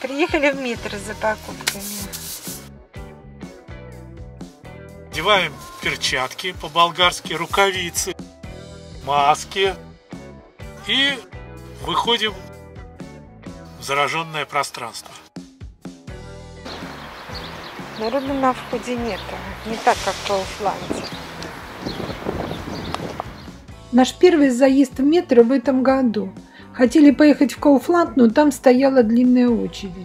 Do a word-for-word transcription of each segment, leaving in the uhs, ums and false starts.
Приехали в метро за покупками. Одеваем перчатки по-болгарски, рукавицы, маски и выходим в зараженное пространство. Народу на входе нет, не так, как в Кауфланде. Наш первый заезд в метро в этом году. Хотели поехать в Кауфланд, но там стояла длинная очередь.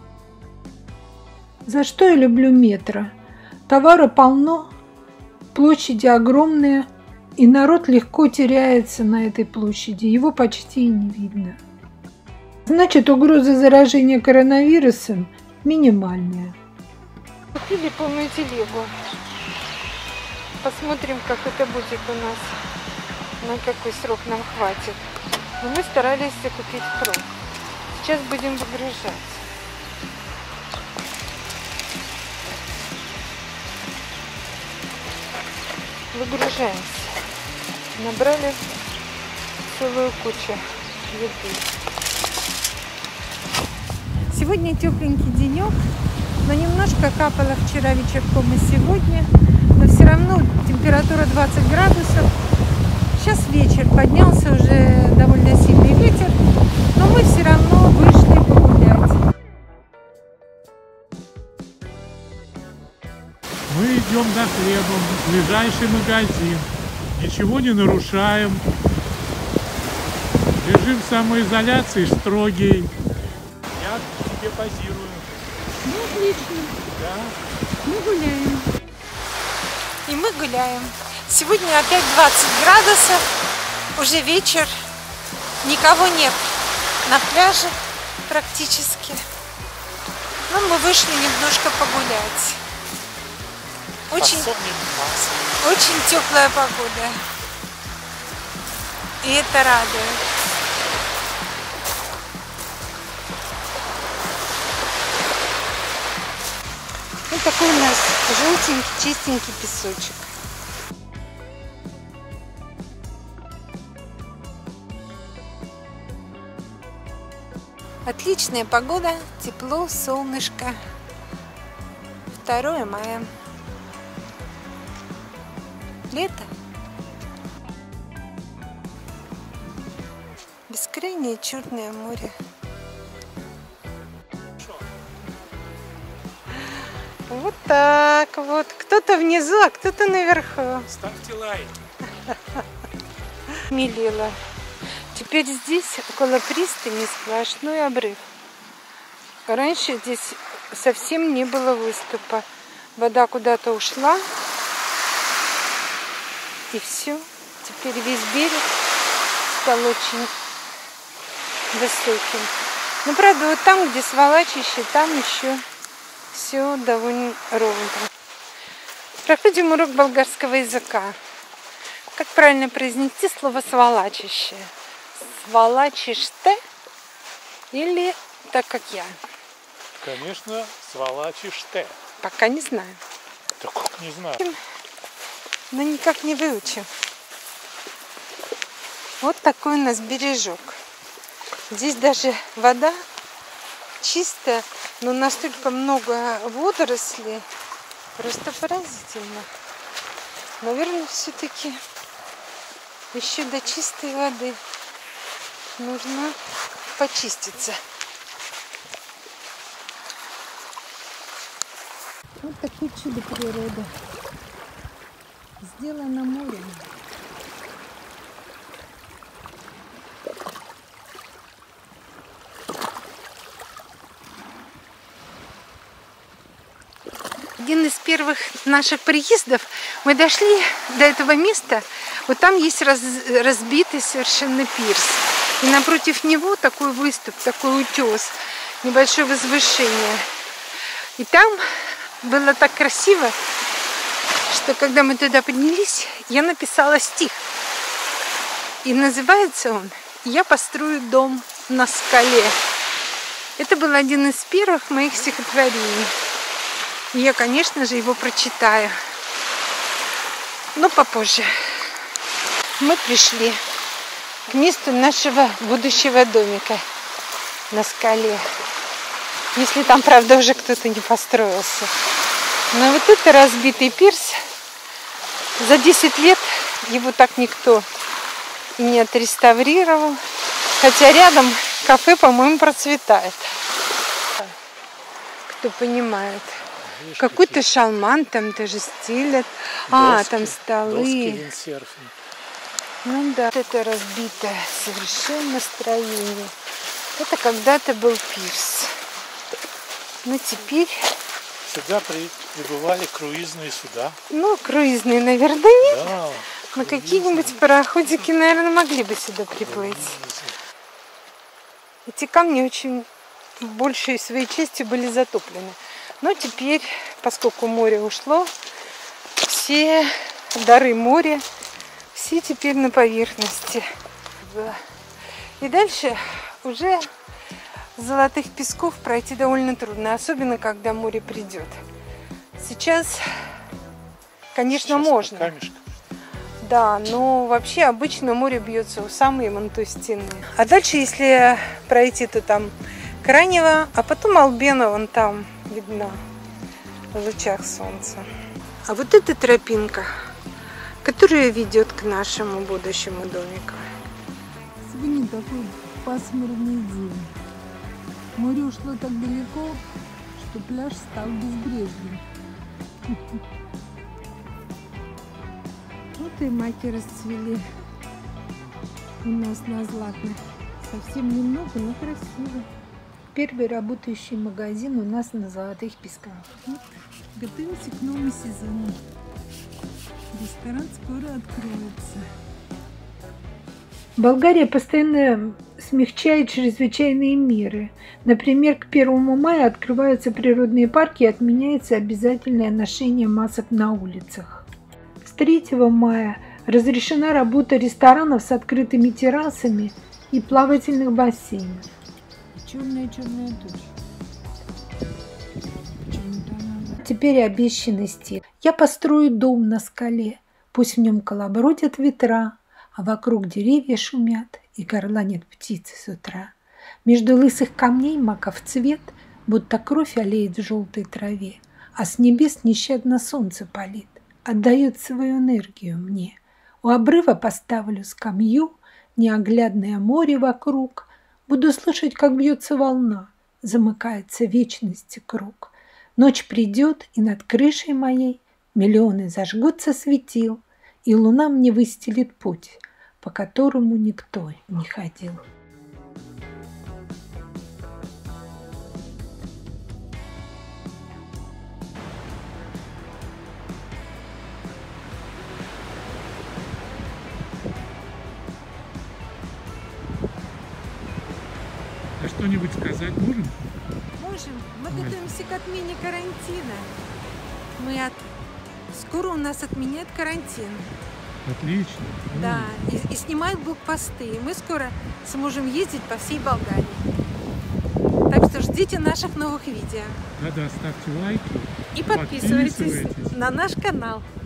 За что я люблю метро? Товара полно, площади огромные, и народ легко теряется на этой площади, его почти и не видно. Значит, угроза заражения коронавирусом минимальная. Купили полную телегу. Посмотрим, как это будет у нас, на какой срок нам хватит. Но мы старались купить впрок. Сейчас будем выгружать. Выгружаемся. Набрали целую кучу еды. Сегодня тепленький денек, но немножко капало вчера вечерком и сегодня. Но все равно температура двадцать градусов. Сейчас вечер, поднялся уже довольно сильный ветер, но мы все равно вышли погулять. Мы идем за хлебом в ближайший магазин. Ничего не нарушаем. Лежим в самоизоляции строгий. Я тебе позирую. Ну, отлично. Да. Мы гуляем. И мы гуляем. Сегодня опять двадцать градусов. Уже вечер. Никого нет на пляже практически. Но мы вышли немножко погулять. Очень, очень теплая погода. И это радует. Вот такой у нас желтенький, чистенький песочек. Отличная погода, тепло, солнышко. второе мая. Лето. Бескрайнее черное море. Вот так вот. Кто-то внизу, а кто-то наверху. Ставьте лайк. Милила. Теперь здесь, около пристани, сплошной обрыв. Раньше здесь совсем не было выступа. Вода куда-то ушла. И все. Теперь весь берег стал очень высоким. Но, правда, вот там, где сволачище, там еще все довольно ровно. Проходим урок болгарского языка. Как правильно произнести слово сволачище? Сволачиште или так, как я? Конечно, сволачиште. Пока не знаю. Так как не знаю. Но никак не выучим. Вот такой у нас бережок. Здесь даже вода чистая, но настолько много водорослей. Просто поразительно. Наверное, все-таки еще до чистой воды нужно почиститься. Вот такое чудо природы. Сделано морем. Один из первых наших приездов мы дошли до этого места. Вот там есть раз, разбитый совершенно пирс. И напротив него такой выступ, такой утес, небольшое возвышение. И там было так красиво, что когда мы туда поднялись, я написала стих. И называется он «Я построю дом на скале». Это был один из первых моих стихотворений. И я, конечно же, его прочитаю. Но попозже. Мы пришли к месту нашего будущего домика на скале. Если там, правда, уже кто-то не построился. Но вот это разбитый пирс, за десять лет его так никто и не отреставрировал. Хотя рядом кафе, по-моему, процветает. Кто понимает. Какой-то шалман там даже стелят. А, там столы. Ну да, это разбитое совершенно строение. Это когда-то был пирс. Но теперь... Сюда прибывали круизные суда. Ну, круизные, наверное, нет. Да, но какие-нибудь пароходики, наверное, могли бы сюда приплыть. Эти камни очень большей своей частью были затоплены. Но теперь, поскольку море ушло, все дары моря, все теперь на поверхности. И дальше уже золотых песков пройти довольно трудно, особенно когда море придет. Сейчас, конечно, Сейчас можно. Камешка. Да, но вообще обычно море бьется у самой мантой стены. А дальше, если пройти, то там Кранево, а потом Албена вон там видно в лучах солнца. А вот эта тропинка, которая ведет к нашему будущему домику. Сегодня такой пасмурный день. Море ушло так далеко, что пляж стал безбрежным. Вот и маки расцвели у нас на Златных. Совсем немного, но красиво. Первый работающий магазин у нас на Золотых Песках. Вот, готовимся к новому сезону. Ресторан скоро откроется. Болгария постоянно смягчает чрезвычайные меры. Например, к первому мая открываются природные парки и отменяется обязательное ношение масок на улицах. С третьего мая разрешена работа ресторанов с открытыми террасами и плавательных бассейнов. Черная-черная туча. Теперь обещанный стиль. Я построю дом на скале, пусть в нем колобродят ветра, а вокруг деревья шумят и горланят птицы с утра. Между лысых камней маков цвет, будто кровь олеет в желтой траве, а с небес нещадно солнце палит, отдает свою энергию мне. У обрыва поставлю скамью, неоглядное море вокруг, буду слышать, как бьется волна, замыкается вечности круг. Ночь придет, и над крышей моей миллионы зажгутся светил, и луна мне выстелит путь, по которому никто не ходил. А что-нибудь сказать можем? Можем. Мы готовимся к отмене карантина. Мы от... Скоро у нас отменяют карантин. Отлично. Да, и, и снимают блокпосты. И мы скоро сможем ездить по всей Болгарии. Так что ждите наших новых видео. Да-да, ставьте лайки. И подписывайтесь подписывайтесь на наш канал.